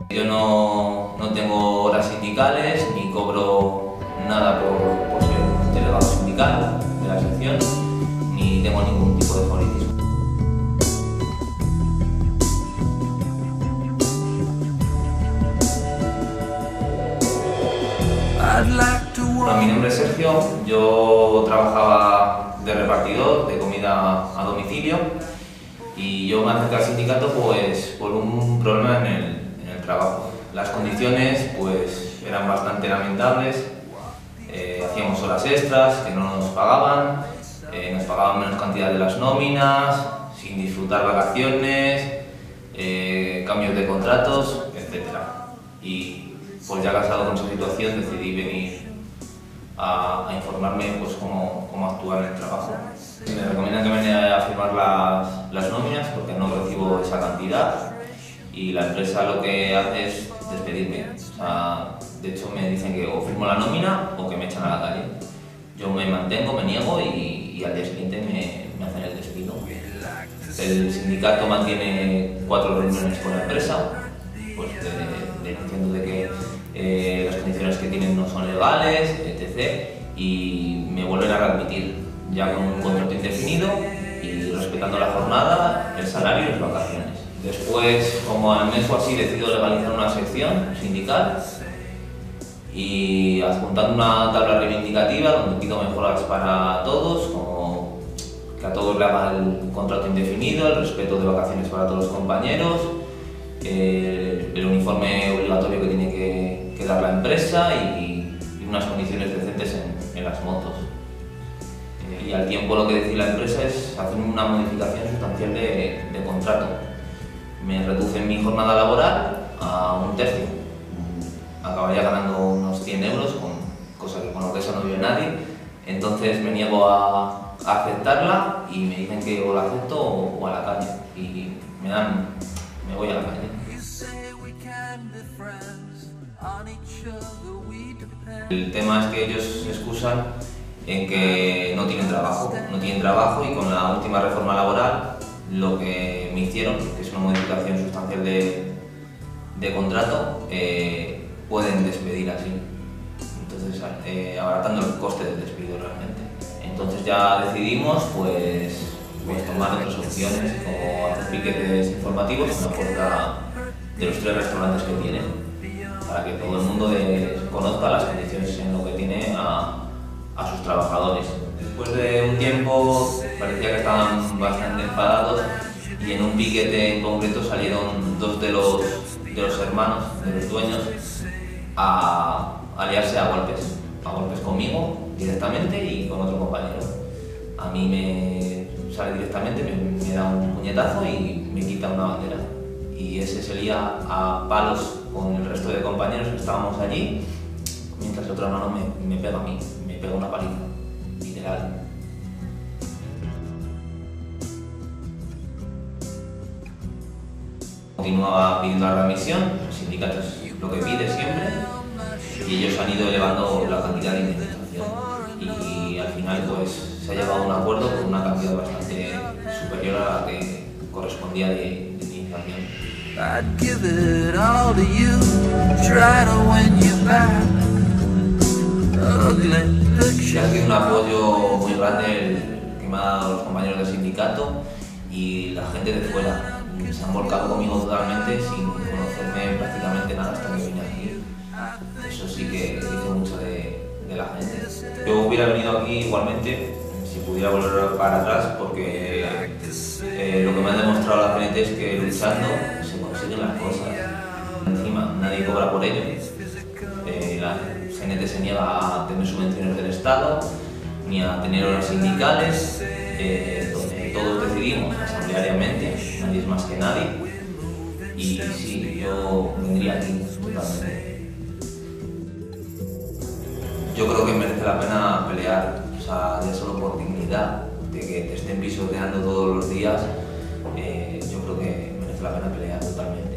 Yo no tengo horas sindicales ni cobro nada por ser delegado sindical de la sección, ni tengo ningún tipo de favoritismo. Bueno, mi nombre es Sergio, yo trabajaba de repartidor de comida a domicilio y yo me acerqué al sindicato pues por un problema en el trabajo. Las condiciones pues eran bastante lamentables, hacíamos horas extras que no nos pagaban menos cantidad de las nóminas, sin disfrutar vacaciones, cambios de contratos, etc. Y pues ya casado con esa situación decidí venir a informarme pues cómo actuar en el trabajo. Me recomiendan que venga a firmar las nóminas porque no recibo esa cantidad y la empresa lo que hace es despedirme. O sea, de hecho me dicen que o firmo la nómina o que me echan a la calle. Yo me mantengo, me niego y al día siguiente me hacen el despido. El sindicato mantiene 4 reuniones con la empresa, pues denunciando de que las condiciones que tienen no son legales, etc. Y me vuelven a readmitir, ya con un contrato indefinido y respetando la jornada, el salario y las vacaciones. Después, como al mes o así, decido legalizar una sección sindical y adjuntando una tabla reivindicativa donde pido mejoras para todos, como que a todos le haga el contrato indefinido, el respeto de vacaciones para todos los compañeros, el uniforme obligatorio que tiene que dar la empresa y unas condiciones decentes en las motos. Y al tiempo lo que decide la empresa es hacer una modificación sustancial de contrato. Me reducen mi jornada laboral a 1/3. Acabaría ganando unos 100 euros, cosa que con lo que eso no vive nadie. Entonces me niego a aceptarla y me dicen que o la acepto o a la calle. Y me voy a la calle. El tema es que ellos se excusan en que no tienen trabajo y con la última reforma laboral lo que me hicieron, que es una modificación sustancial de contrato, pueden despedir así, entonces abaratando el coste del despido realmente. Entonces ya decidimos pues tomar otras opciones, como hacer piquetes informativos en la puerta de los 3 restaurantes que tienen, para que todo el mundo conozca las condiciones en lo que tiene a sus trabajadores. Después de un tiempo parecía que estaban bastante enfadados y en un piquete en concreto salieron 2 de los hermanos, de los dueños, a liarse a golpes conmigo directamente y con otro compañero. A mí me sale directamente, me da un puñetazo y me quita una bandera. Y ese se lía a palos con el resto de compañeros que estábamos allí, mientras el otro hermano me pega a mí, me pega una paliza, literal. Continuaba pidiendo la readmisión, el sindicato es lo que pide siempre, y ellos han ido elevando la cantidad de indemnización. Y al final pues se ha llegado a un acuerdo con una cantidad bastante superior a la que correspondía de indemnización. I'd give it all to you, try to win you back. Ha sido un apoyo muy grande que me han dado los compañeros del sindicato y la gente de fuera. Se han volcado conmigo totalmente sin conocerme prácticamente nada hasta que vine aquí. Eso sí que dice mucho de la gente. Yo hubiera venido aquí igualmente si pudiera volver para atrás, porque lo que me ha demostrado la CNT es que luchando se consiguen las cosas. Encima nadie cobra por ello. La CNT se niega a tener subvenciones del Estado ni a tener horas sindicales, donde todos decidimos asambleariamente, nadie es más que nadie. Y sí, yo vendría aquí totalmente. Yo creo que merece la pena pelear, o sea, ya solo por dignidad, de que te estén pisoteando todos los días, yo creo que merece la pena pelear totalmente.